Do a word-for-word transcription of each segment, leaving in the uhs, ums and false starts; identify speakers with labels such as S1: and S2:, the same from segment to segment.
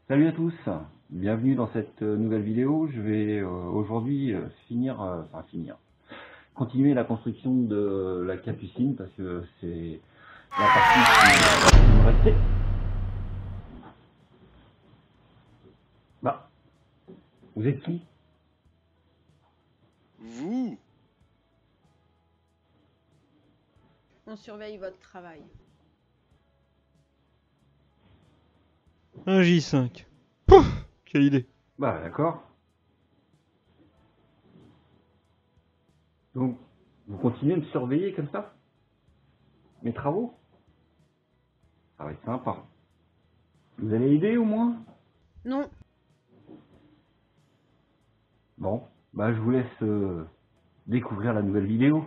S1: Salut à tous, bienvenue dans cette euh, nouvelle vidéo. Je vais euh, aujourd'hui euh, finir, euh, enfin finir, continuer la construction de la capucine parce que c'est la partie qui me restait. Bah, vous êtes qui?
S2: Vous?
S3: On surveille votre travail.
S4: Un J cinq. Pouf! Quelle idée.
S1: Bah d'accord. Donc, vous continuez de me surveiller comme ça? Mes travaux? Ça va être sympa. Vous allez aider au moins?
S3: Non,
S1: Bon, bah je vous laisse euh, découvrir la nouvelle vidéo.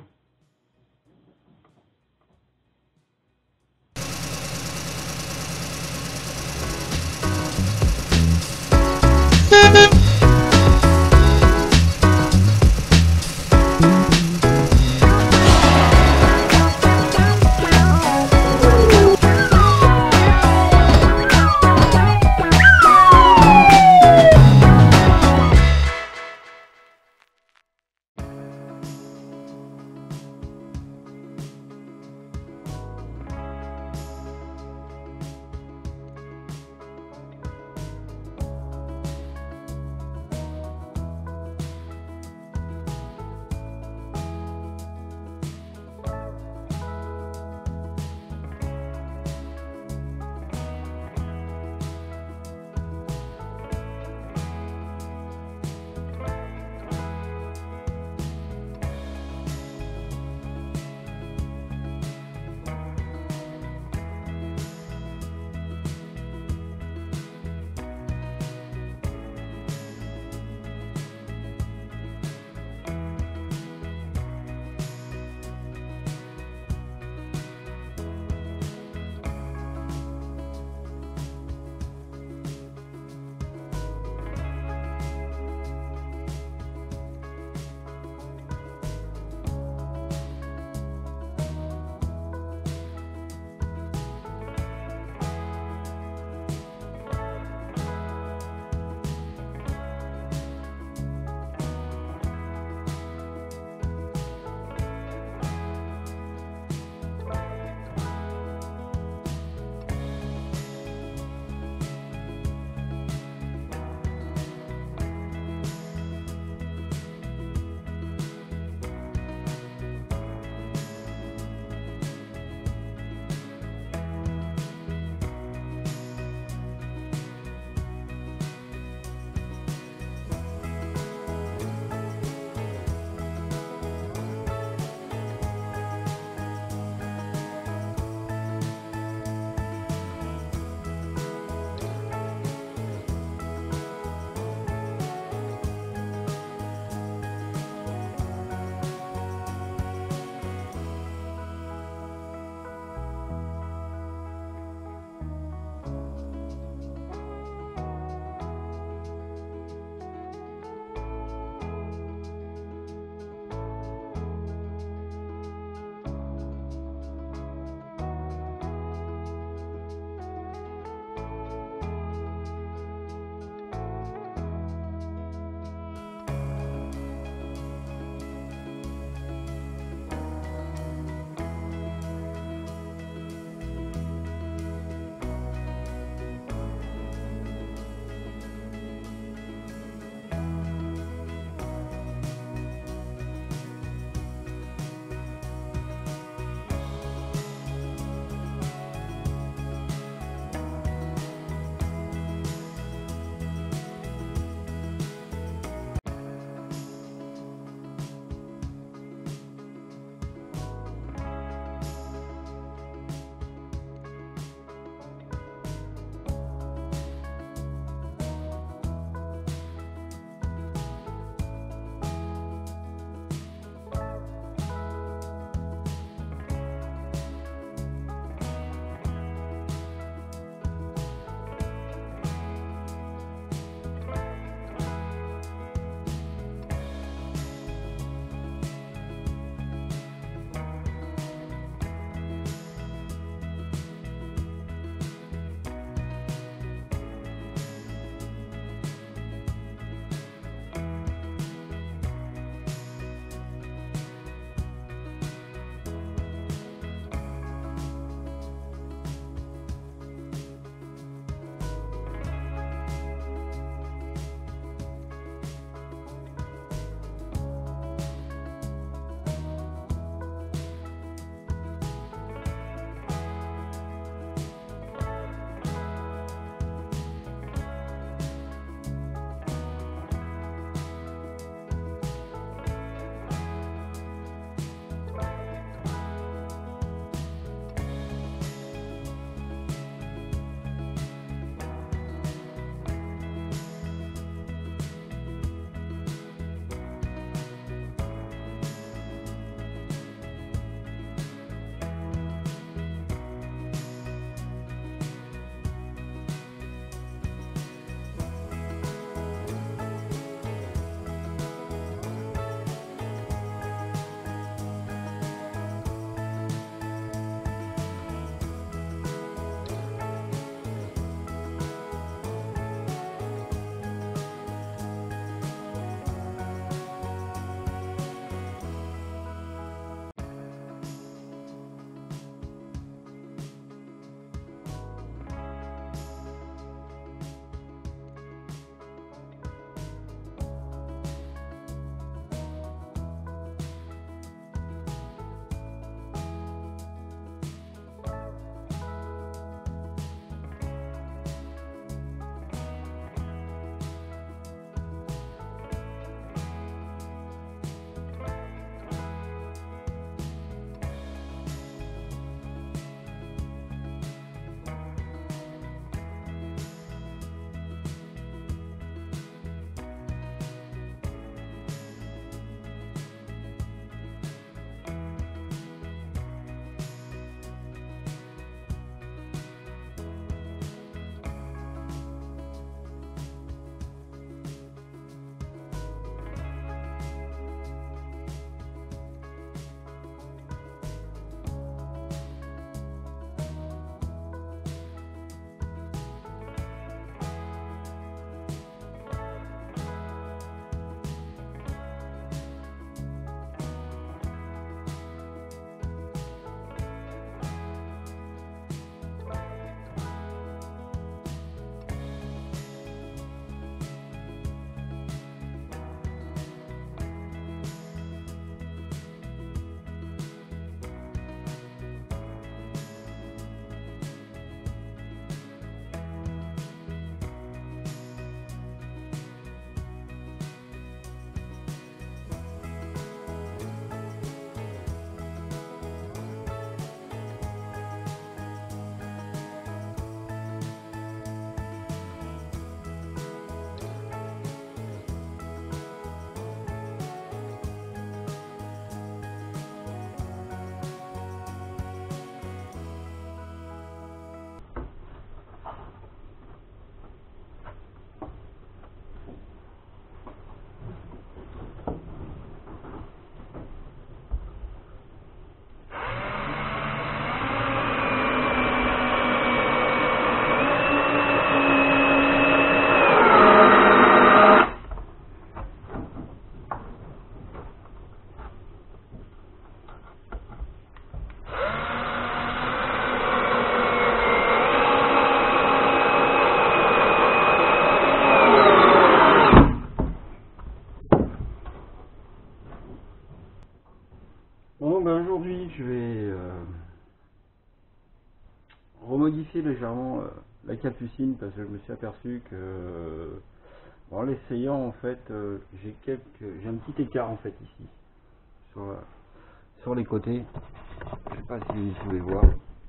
S1: remodifier légèrement euh, la capucine parce que je me suis aperçu que euh, en l'essayant en fait euh, j'ai quelques j'ai un petit écart en fait ici sur, la, sur les côtés. Je sais pas si vous pouvez voir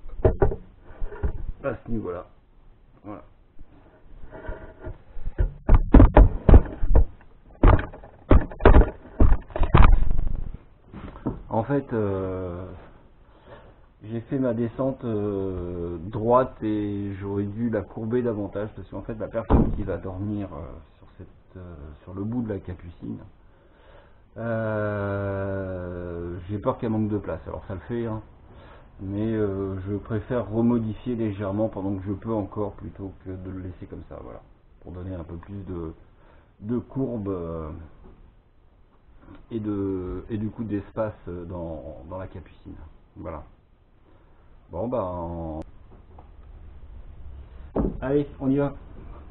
S1: à ce niveau là. Voilà. En fait, euh, j'ai fait ma descente euh, droite et j'aurais dû la courber davantage parce qu'en fait la personne qui va dormir euh, sur, cette, euh, sur le bout de la capucine, euh, j'ai peur qu'elle manque de place. Alors ça le fait, hein, mais euh, je préfère remodifier légèrement pendant que je peux encore plutôt que de le laisser comme ça, voilà, pour donner un peu plus de, de courbe. Euh, et de et du coup d'espace dans, dans la capucine. Voilà. Bon bah en... allez, on y va.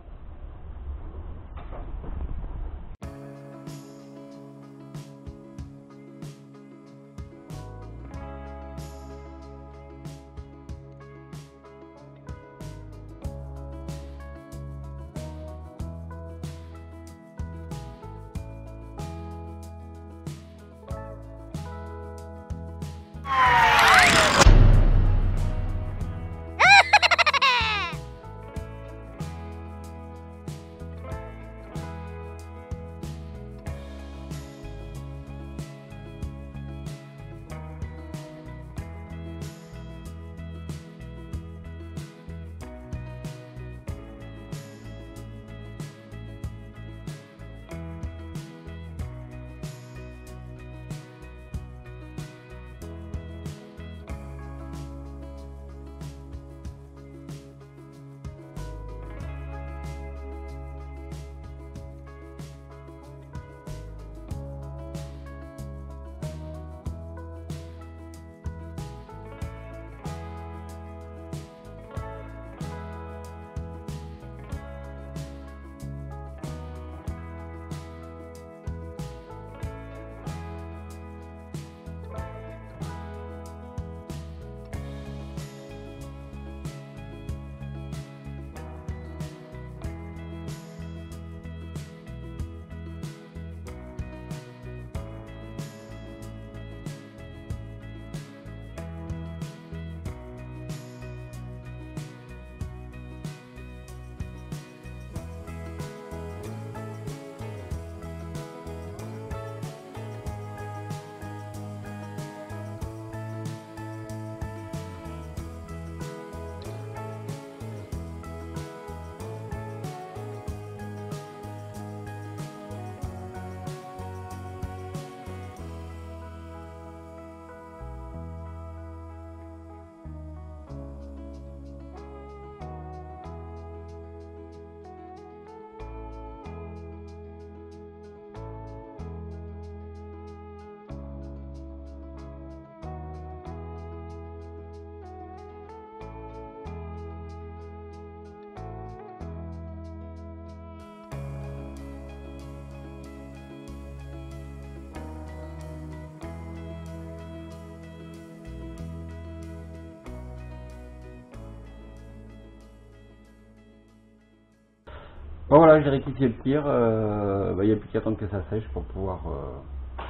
S1: Bon voilà, j'ai rectifié le tir, euh, bah, il n'y a plus qu'à attendre que ça sèche pour pouvoir euh,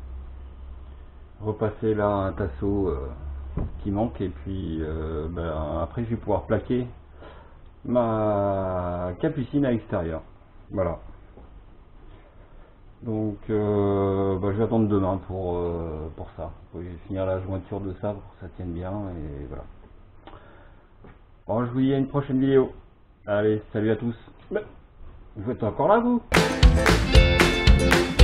S1: repasser là un tasseau euh, qui manque et puis euh, bah, après je vais pouvoir plaquer ma capucine à l'extérieur. Voilà. Donc euh, bah, je vais attendre demain pour, euh, pour ça. Je vais finir la jointure de ça pour que ça tienne bien et voilà. Bon, je vous dis à une prochaine vidéo. Allez, salut à tous. Vous êtes encore là, vous?